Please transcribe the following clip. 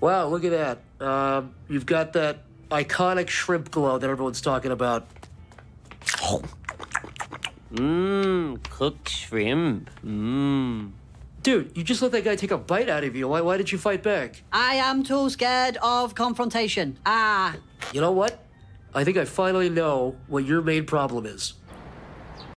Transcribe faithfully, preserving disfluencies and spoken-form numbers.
Wow, look at that. Um, you've got that iconic shrimp glow that everyone's talking about. Mmm, cooked shrimp. Mmm. Dude, you just let that guy take a bite out of you. Why, why did you fight back? I am too scared of confrontation. Ah. You know what? I think I finally know what your main problem is.